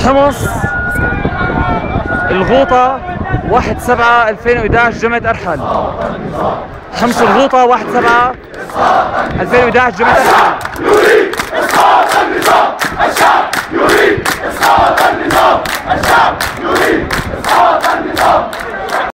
حمص الغوطة 1/7/2011 جامعة أرحل. حمص الغوطة 1/7/2011 جامعة أرحل. يريد إسقاط النظام، الشعب يريد